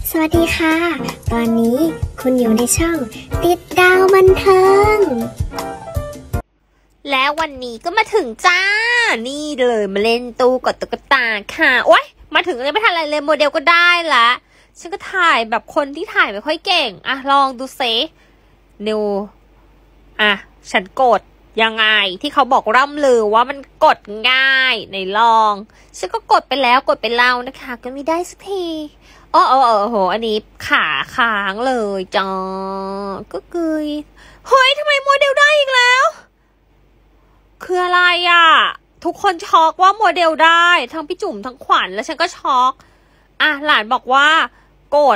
สวัสดีค่ะ ตอนนี้คุณอยู่ในช่องติดดาวบันเทิงแล้ววันนี้ก็มาถึงจ้านี่เลยมาเล่นตู้กดตุ๊กตาค่ะโอ๊ยมาถึงยังไม่ทันอะไรเลยโมเดลก็ได้ละฉันก็ถ่ายแบบคนที่ถ่ายไม่ค่อยเก่งอ่ะลองดูซินิวฉันกดยังไงที่เขาบอกร่ำลือว่ามันกดง่ายในลองฉันก็กดไปแล้วกดไปเล่านะคะก็ไม่ได้สักทีโหอันนี้ขาค้างเลยจ้าก็เฮ้ยทำไมโมเดลได้อีกแล้วคืออะไรอ่ะทุกคนช็อกว่าโมเดลได้ทั้งพี่จุ๋มทั้งขวัญแล้วฉันก็ช็อกหลานบอกว่ากด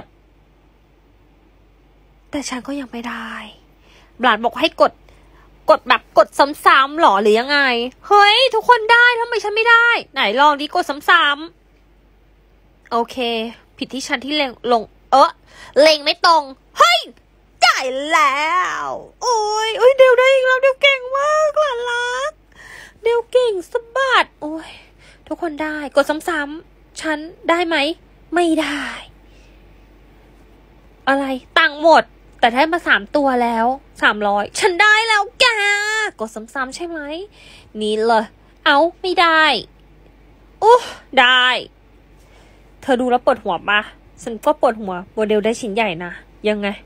แต่ฉันก็ยังไม่ได้หลานบอกให้กดแบบกดซ้ำๆหรอหรือยังไงเฮ้ยทุกคนได้ทำไมฉันไม่ได้ไหนลองดิกดซ้ำๆโอเคผิดที่ฉันที่เล็งไม่ตรงเฮ้ยได้แล้วโอ้ยเดวได้อีกแล้วเดวเก่งมากหลานรักเดวเก่งสะบัดโอ้ยทุกคนได้กดซ้ำๆฉันได้ไหมไม่ได้อะไรตังค์หมดแต่ได้มา3 ตัวแล้ว300ฉันได้แล้วแกกดซ้ำๆใช่ไหมนี่เลยไม่ได้ได้เธอดูแล้วปวดหัวปะฉันก็ปวดหัวโมเดลได้ชิ้นใหญ่นะยังไง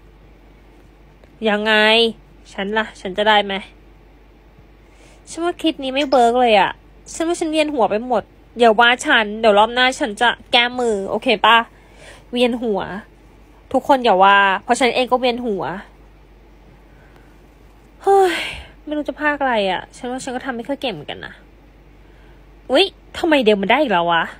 ฉันล่ะฉันจะได้ไหมฉันว่าคลิปนี้ไม่เบิร์กเลยอ่ะฉันว่าฉันเวียนหัวไปหมดเดี๋ยวว่าฉันเดี๋ยวรอบหน้าฉันจะแก้มือโอเคปะเวียนหัวทุกคนอย่าว่าเพราะฉันเองก็เวียนหัวเฮ้ยไม่รู้จะพากอะไรอ่ะฉันว่าฉันก็ทำไม่ค่อยเก่งเหมือนกันนะอุ๊ยทำไมเดี๋ยวมันได้อีกแล้ววะ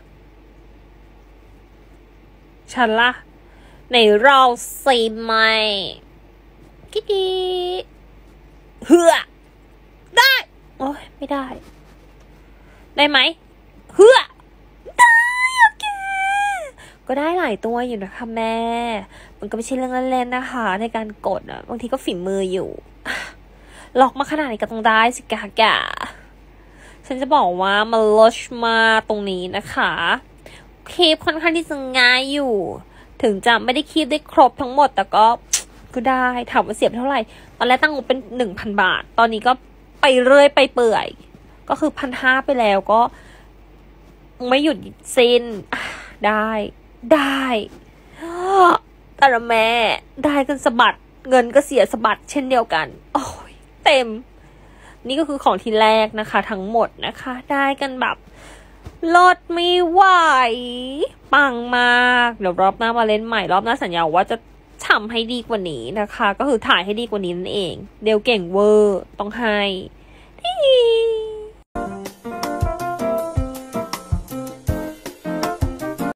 ฉันล่ะในเราซีไหมกิ๊ดเฮือได้โอ้ยไม่ได้ไหมเฮือได้โอเคก็ได้หลายตัวอยู่นะคะแม่มันก็ไม่ใช่เรื่องเล่นๆนะคะในการกดอ่ะบางทีก็ฝีมืออยู่ล็อกมาขนาดนี้ก็ต้องได้สิกากะฉันจะบอกว่ามันลดมาตรงนี้นะคะคีบค่อนข้างที่จะง่ายอยู่ถึงจะไม่ได้คีบได้ครบทั้งหมดแต่ก็ได้ถามว่าเสียบเท่าไหร่ตอนแรกตั้งงบเป็น 1,000 บาทตอนนี้ก็ไปเรื่อยไปเปื่อยก็คือ 1,500 ไปแล้วก็ไม่หยุดสิ้นได้แต่ละแม่ได้กันสะบัดเงินก็เสียสะบัดเช่นเดียวกันโอ้ยเต็มนี่ก็คือของที่แรกนะคะทั้งหมดนะคะได้กันแบบลดไม่ไหวปังมากเดี๋ยวรอบหน้ามาเล่นใหม่รอบหน้าสัญญาว่าจะทำให้ดีกว่านี้นะคะก็คือถ่ายให้ดีกว่านี้นั่นเองเดวเก่งเวอร์ต้องให้